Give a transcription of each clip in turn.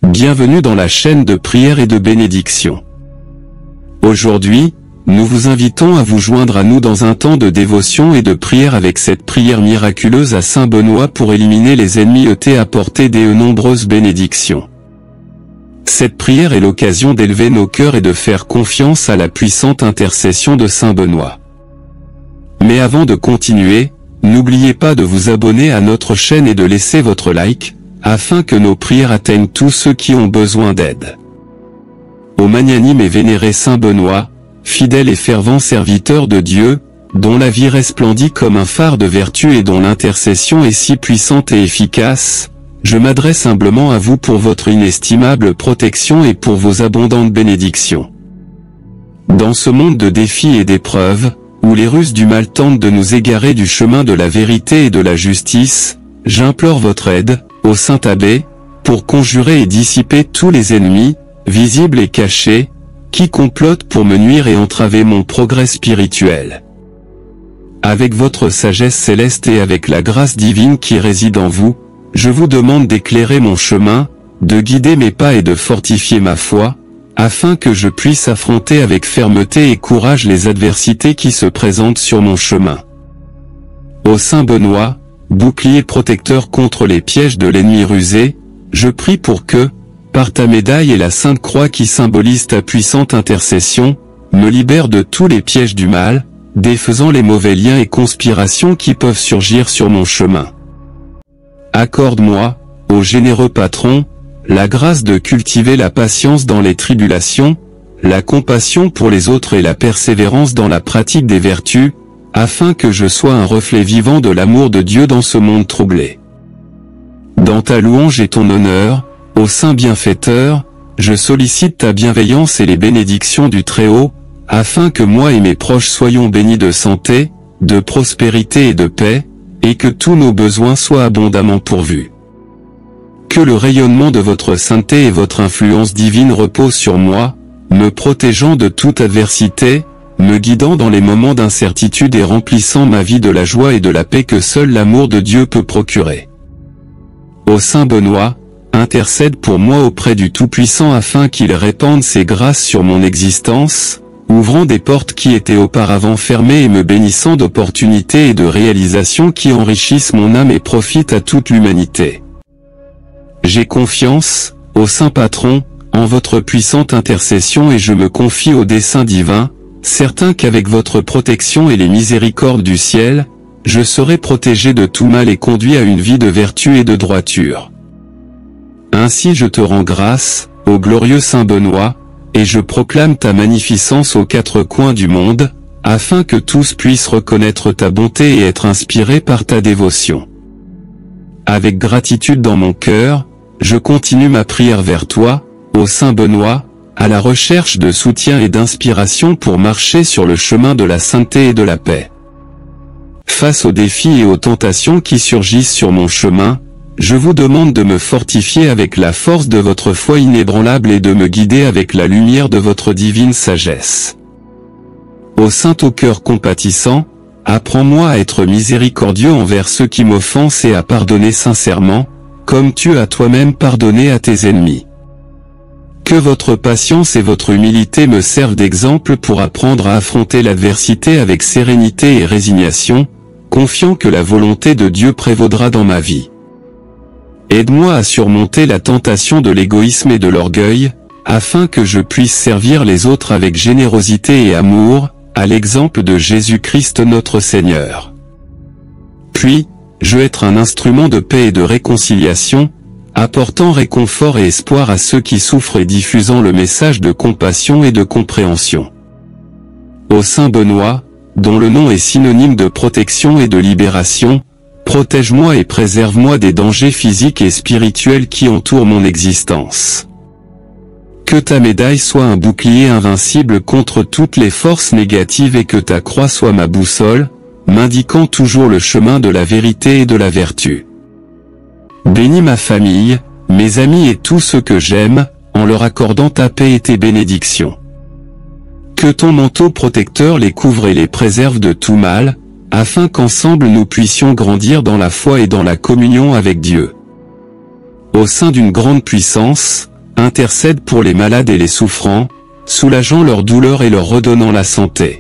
Bienvenue dans la chaîne de prière et de bénédiction. Aujourd'hui, nous vous invitons à vous joindre à nous dans un temps de dévotion et de prière avec cette prière miraculeuse à Saint Benoît pour éliminer les ennemis et apporter des nombreuses bénédictions. Cette prière est l'occasion d'élever nos cœurs et de faire confiance à la puissante intercession de Saint Benoît. Mais avant de continuer, n'oubliez pas de vous abonner à notre chaîne et de laisser votre like, afin que nos prières atteignent tous ceux qui ont besoin d'aide. Au magnanime et vénéré Saint Benoît, fidèle et fervent serviteur de Dieu, dont la vie resplendit comme un phare de vertu et dont l'intercession est si puissante et efficace, je m'adresse humblement à vous pour votre inestimable protection et pour vos abondantes bénédictions. Dans ce monde de défis et d'épreuves, où les ruses du mal tentent de nous égarer du chemin de la vérité et de la justice, j'implore votre aide, ô Saint Abbé, pour conjurer et dissiper tous les ennemis, visibles et cachés, qui complotent pour me nuire et entraver mon progrès spirituel. Avec votre sagesse céleste et avec la grâce divine qui réside en vous, je vous demande d'éclairer mon chemin, de guider mes pas et de fortifier ma foi, afin que je puisse affronter avec fermeté et courage les adversités qui se présentent sur mon chemin. Ô Saint Benoît, bouclier protecteur contre les pièges de l'ennemi rusé, je prie pour que, par ta médaille et la Sainte Croix qui symbolise ta puissante intercession, me libère de tous les pièges du mal, défaisant les mauvais liens et conspirations qui peuvent surgir sur mon chemin. Accorde-moi, ô généreux patron, la grâce de cultiver la patience dans les tribulations, la compassion pour les autres et la persévérance dans la pratique des vertus, afin que je sois un reflet vivant de l'amour de Dieu dans ce monde troublé. Dans ta louange et ton honneur, ô Saint bienfaiteur, je sollicite ta bienveillance et les bénédictions du Très-Haut, afin que moi et mes proches soyons bénis de santé, de prospérité et de paix, et que tous nos besoins soient abondamment pourvus. Que le rayonnement de votre sainteté et votre influence divine reposent sur moi, me protégeant de toute adversité, me guidant dans les moments d'incertitude et remplissant ma vie de la joie et de la paix que seul l'amour de Dieu peut procurer. Ô Saint Benoît, intercède pour moi auprès du Tout-Puissant afin qu'il répande ses grâces sur mon existence, ouvrant des portes qui étaient auparavant fermées et me bénissant d'opportunités et de réalisations qui enrichissent mon âme et profitent à toute l'humanité. J'ai confiance, ô Saint Patron, en votre puissante intercession et je me confie au dessein divin, certain qu'avec votre protection et les miséricordes du ciel, je serai protégé de tout mal et conduit à une vie de vertu et de droiture. Ainsi je te rends grâce, ô glorieux Saint Benoît, et je proclame ta magnificence aux quatre coins du monde, afin que tous puissent reconnaître ta bonté et être inspirés par ta dévotion. Avec gratitude dans mon cœur, je continue ma prière vers toi, ô Saint Benoît, à la recherche de soutien et d'inspiration pour marcher sur le chemin de la sainteté et de la paix. Face aux défis et aux tentations qui surgissent sur mon chemin, je vous demande de me fortifier avec la force de votre foi inébranlable et de me guider avec la lumière de votre divine sagesse. Ô Saint au cœur compatissant, apprends-moi à être miséricordieux envers ceux qui m'offensent et à pardonner sincèrement, comme tu as toi-même pardonné à tes ennemis. Que votre patience et votre humilité me servent d'exemple pour apprendre à affronter l'adversité avec sérénité et résignation, confiant que la volonté de Dieu prévaudra dans ma vie. Aide-moi à surmonter la tentation de l'égoïsme et de l'orgueil, afin que je puisse servir les autres avec générosité et amour, à l'exemple de Jésus-Christ notre Seigneur. Puis, je veux être un instrument de paix et de réconciliation, apportant réconfort et espoir à ceux qui souffrent et diffusant le message de compassion et de compréhension. Ô Saint Benoît, dont le nom est synonyme de protection et de libération, protège-moi et préserve-moi des dangers physiques et spirituels qui entourent mon existence. Que ta médaille soit un bouclier invincible contre toutes les forces négatives et que ta croix soit ma boussole, m'indiquant toujours le chemin de la vérité et de la vertu. Bénis ma famille, mes amis et tous ceux que j'aime, en leur accordant ta paix et tes bénédictions. Que ton manteau protecteur les couvre et les préserve de tout mal, afin qu'ensemble nous puissions grandir dans la foi et dans la communion avec Dieu. Au sein d'une grande puissance, intercède pour les malades et les souffrants, soulageant leur douleur et leur redonnant la santé.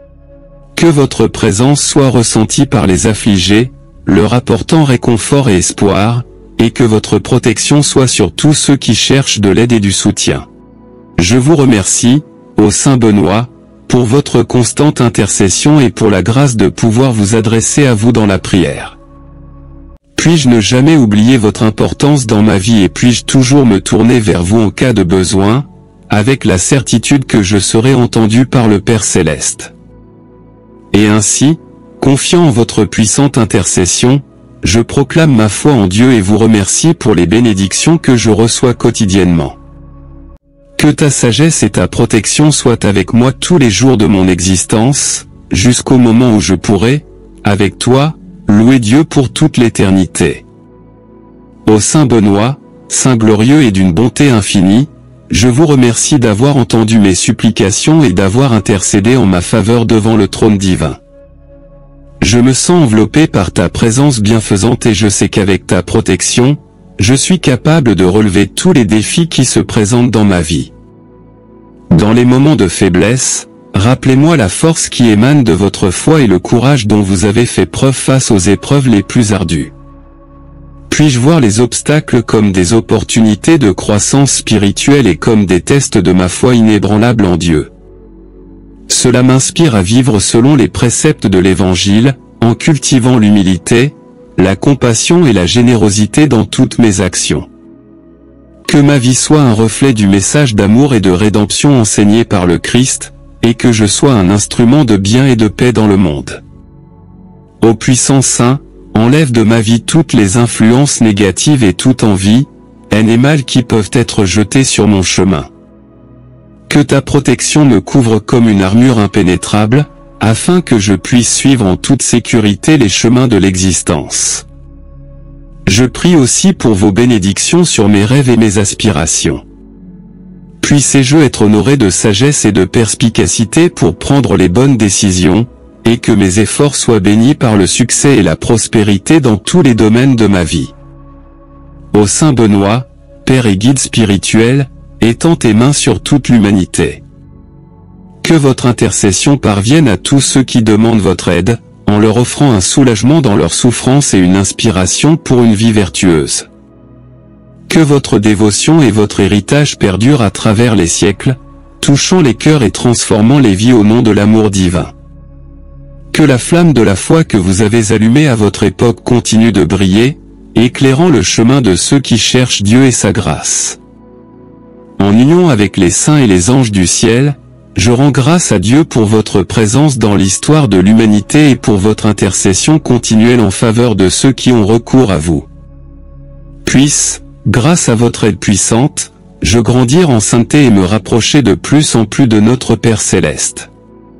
Que votre présence soit ressentie par les affligés, leur apportant réconfort et espoir, et que votre protection soit sur tous ceux qui cherchent de l'aide et du soutien. Je vous remercie, ô Saint Benoît, pour votre constante intercession et pour la grâce de pouvoir vous adresser à vous dans la prière. Puis-je ne jamais oublier votre importance dans ma vie et puis-je toujours me tourner vers vous en cas de besoin, avec la certitude que je serai entendu par le Père Céleste. Et ainsi, confiant en votre puissante intercession, je proclame ma foi en Dieu et vous remercie pour les bénédictions que je reçois quotidiennement. Que ta sagesse et ta protection soient avec moi tous les jours de mon existence, jusqu'au moment où je pourrai, avec toi, louer Dieu pour toute l'éternité. Ô Saint Benoît, Saint glorieux et d'une bonté infinie, je vous remercie d'avoir entendu mes supplications et d'avoir intercédé en ma faveur devant le trône divin. Je me sens enveloppé par ta présence bienfaisante et je sais qu'avec ta protection, je suis capable de relever tous les défis qui se présentent dans ma vie. Dans les moments de faiblesse, rappelez-moi la force qui émane de votre foi et le courage dont vous avez fait preuve face aux épreuves les plus ardues. Puis-je voir les obstacles comme des opportunités de croissance spirituelle et comme des tests de ma foi inébranlable en Dieu. Cela m'inspire à vivre selon les préceptes de l'Évangile, en cultivant l'humilité, la compassion et la générosité dans toutes mes actions. Que ma vie soit un reflet du message d'amour et de rédemption enseigné par le Christ, et que je sois un instrument de bien et de paix dans le monde. Ô puissant Saint, enlève de ma vie toutes les influences négatives et toute envie, haine et mal qui peuvent être jetés sur mon chemin. Que ta protection me couvre comme une armure impénétrable, afin que je puisse suivre en toute sécurité les chemins de l'existence. Je prie aussi pour vos bénédictions sur mes rêves et mes aspirations. Puissez-je être honoré de sagesse et de perspicacité pour prendre les bonnes décisions, et que mes efforts soient bénis par le succès et la prospérité dans tous les domaines de ma vie. Ô Saint Benoît, Père et guide spirituel, étends tes mains sur toute l'humanité. Que votre intercession parvienne à tous ceux qui demandent votre aide, en leur offrant un soulagement dans leur souffrance et une inspiration pour une vie vertueuse. Que votre dévotion et votre héritage perdurent à travers les siècles, touchant les cœurs et transformant les vies au nom de l'amour divin. Que la flamme de la foi que vous avez allumée à votre époque continue de briller, éclairant le chemin de ceux qui cherchent Dieu et sa grâce. En union avec les saints et les anges du ciel, je rends grâce à Dieu pour votre présence dans l'histoire de l'humanité et pour votre intercession continuelle en faveur de ceux qui ont recours à vous. Puisse, grâce à votre aide puissante, je grandir en sainteté et me rapprocher de plus en plus de notre Père Céleste.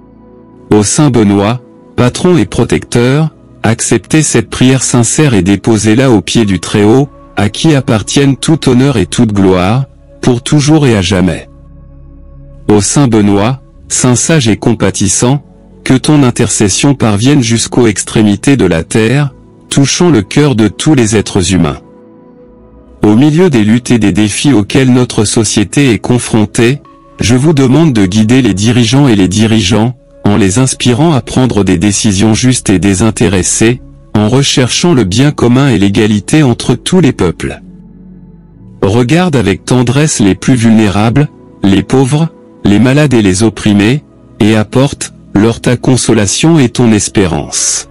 Ô Saint Benoît, patron et protecteur, acceptez cette prière sincère et déposez-la aux pieds du Très-Haut, à qui appartiennent tout honneur et toute gloire, pour toujours et à jamais. Ô Saint Benoît, Saint sage et compatissant, que ton intercession parvienne jusqu'aux extrémités de la terre, touchant le cœur de tous les êtres humains. Au milieu des luttes et des défis auxquels notre société est confrontée, je vous demande de guider les dirigeants et les dirigeants, en les inspirant à prendre des décisions justes et désintéressées, en recherchant le bien commun et l'égalité entre tous les peuples. Regarde avec tendresse les plus vulnérables, les pauvres, les malades et les opprimés, et apporte, leur ta consolation et ton espérance.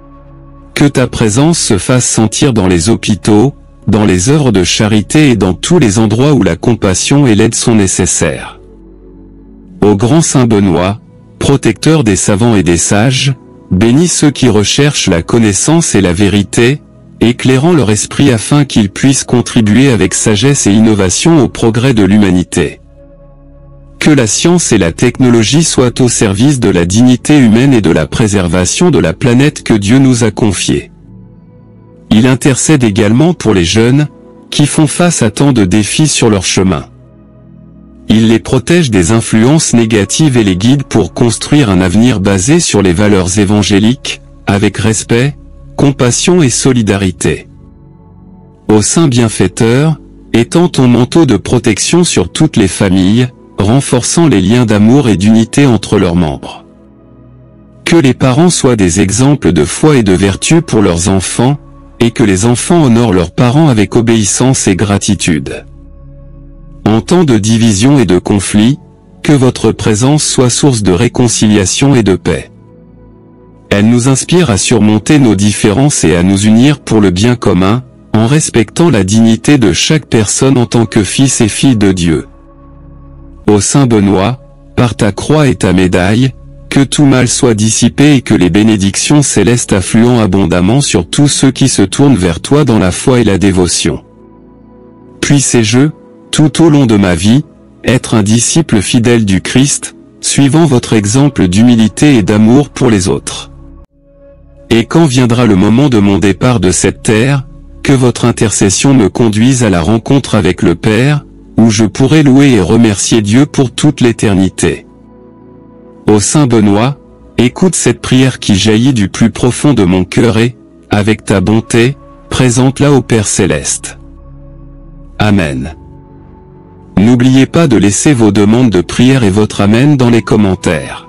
Que ta présence se fasse sentir dans les hôpitaux, dans les œuvres de charité et dans tous les endroits où la compassion et l'aide sont nécessaires. Ô grand Saint Benoît, protecteur des savants et des sages, bénis ceux qui recherchent la connaissance et la vérité, éclairant leur esprit afin qu'ils puissent contribuer avec sagesse et innovation au progrès de l'humanité. Que la science et la technologie soient au service de la dignité humaine et de la préservation de la planète que Dieu nous a confiée. Il intercède également pour les jeunes, qui font face à tant de défis sur leur chemin. Il les protège des influences négatives et les guide pour construire un avenir basé sur les valeurs évangéliques, avec respect, compassion et solidarité. Ô Saint bienfaiteur, étends ton manteau de protection sur toutes les familles, renforçant les liens d'amour et d'unité entre leurs membres. Que les parents soient des exemples de foi et de vertu pour leurs enfants, et que les enfants honorent leurs parents avec obéissance et gratitude. En temps de division et de conflit, que votre présence soit source de réconciliation et de paix. Elle nous inspire à surmonter nos différences et à nous unir pour le bien commun, en respectant la dignité de chaque personne en tant que fils et fille de Dieu. Ô Saint Benoît, par ta croix et ta médaille, que tout mal soit dissipé et que les bénédictions célestes affluent abondamment sur tous ceux qui se tournent vers toi dans la foi et la dévotion. Puissé-je, tout au long de ma vie, être un disciple fidèle du Christ, suivant votre exemple d'humilité et d'amour pour les autres. Et quand viendra le moment de mon départ de cette terre, que votre intercession me conduise à la rencontre avec le Père, où je pourrai louer et remercier Dieu pour toute l'éternité. Ô Saint Benoît, écoute cette prière qui jaillit du plus profond de mon cœur et, avec ta bonté, présente-la au Père Céleste. Amen. N'oubliez pas de laisser vos demandes de prière et votre Amen dans les commentaires.